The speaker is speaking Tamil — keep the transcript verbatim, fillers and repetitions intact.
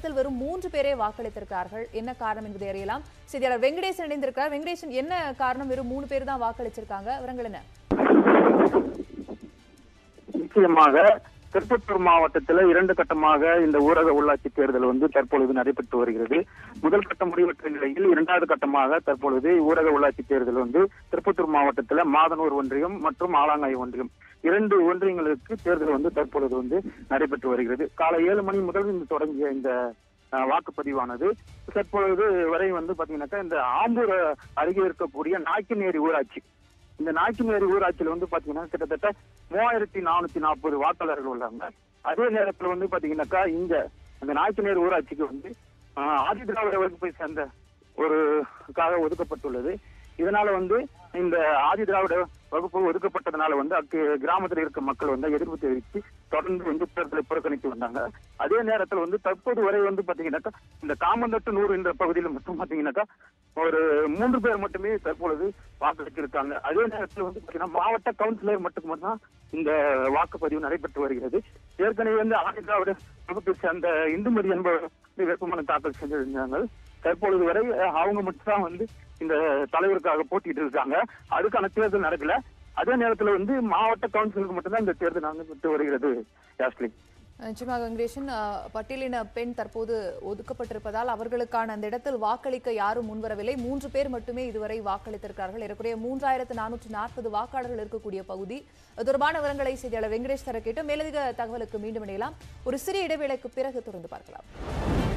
இடத்தில் வெறும் மூன்று பேரே வாக்களித்திருக்கிறார்கள். என்ன காரணம் என்பதை அறியலாம். செய்தியாளர் வெங்கடேசன் இணைந்திருக்கிறார். வெங்கடேசன், என்ன காரணம் வெறும் மூணு பேர் தான் வாக்களிச்சிருக்காங்க? விவரங்கள் என்ன? நிச்சயமாக திருப்பத்தூர் மாவட்டத்தில் இரண்டு கட்டமாக இந்த ஊரக உள்ளாட்சி தேர்தல் வந்து தற்பொழுது நடைபெற்று வருகிறது. முதல் கட்ட முடிவற்ற நிலையில் இரண்டாவது கட்டமாக தற்பொழுது ஊரக உள்ளாட்சி தேர்தல் வந்து திருப்பத்தூர் மாவட்டத்தில் மாதனூர் ஒன்றியம் மற்றும் ஆலாங்காய் ஒன்றியம் இரண்டு ஒன்றியங்களுக்கு தேர்தல் வந்து தற்பொழுது வந்து நடைபெற்று வருகிறது. காலை ஏழு மணி முதல் இந்த தொடங்கிய இந்த வாக்குப்பதிவானது தற்பொழுது வரை வந்து பாத்தீங்கன்னாக்கா இந்த ஆம்பூர் அருகே இருக்கக்கூடிய நாய்க்குநேரி ஊராட்சி, இந்த நாய்க்குநேரி ஊராட்சியில வந்து பாத்தீங்கன்னா கிட்டத்தட்ட மூவாயிரத்தி நானூத்தி நாற்பது வாக்காளர்கள் உள்ளாங்க. அதே நேரத்துல வந்து பாத்தீங்கன்னாக்கா இங்க இந்த நாய்க்குநேரி ஊராட்சிக்கு வந்து ஆதி திராவிட வகுப்பை சேர்ந்த ஒருக்காக ஒதுக்கப்பட்டுள்ளது. இதனால வந்து இந்த ஆதி திராவிட வகுப்பு ஒதுக்கப்பட்டதுனால வந்து அக்கு கிராமத்தில் இருக்க மக்கள் வந்து எதிர்ப்பு தெரிவித்து தொடர்ந்து வந்து தேர்தலை புறக்கணித்து வந்தாங்க. அதே நேரத்தில் வந்து தற்போது வரை வந்து பாத்தீங்கன்னாக்கா இந்த காமந்தட்டு நூறு என்ற பகுதியில் மட்டும் பாத்தீங்கன்னாக்கா ஒரு மூன்று பேர் மட்டுமே தற்பொழுது வாக்களித்திருக்காங்க. அதே நேரத்தில் வந்து பாத்தீங்கன்னா மாவட்ட கவுன்சிலர் மட்டும் தான் இந்த வாக்குப்பதிவு நடைபெற்று வருகிறது. ஏற்கனவே வந்து ஆதி திராவிட வகுப்பை சேர்ந்த இந்துமதி என்பவர் வேட்புமனு தாக்கல் செஞ்சிருந்தாங்க. தற்பொழுது வரை அவங்க மட்டும் தான் வந்து இந்த தலைவருக்காக போட்டிட்டு இருக்காங்க. அதுக்கான தேர்தல் நடக்கல. அதே நேரத்தில் வந்து மாவட்ட கவுன்சிலுக்கு மட்டும்தான் இந்த தேர்தல் நடந்துட்டு வருகிறது. நிச்சயமாக வெங்கடேசன், பட்டியலின பெண் தற்போது ஒதுக்கப்பட்டிருப்பதால் அவர்களுக்கான அந்த இடத்தில் வாக்களிக்க யாரும் முன்வரவில்லை. மூன்று பேர் மட்டுமே இதுவரை வாக்களித்திருக்கிறார்கள். ஏறக்குறைய மூன்றாயிரத்து நானூற்று நாற்பது வாக்காளர்கள் இருக்கக்கூடிய பகுதி. தொடர்பான விவரங்களை செய்தியாளர் வெங்கடேஷ் தர கேட்டு மேலதிக தகவலுக்கு மீண்டும் இணையலாம். ஒரு சிறிய இடைவேளைக்கு பிறகு தொடர்ந்து பார்க்கலாம்.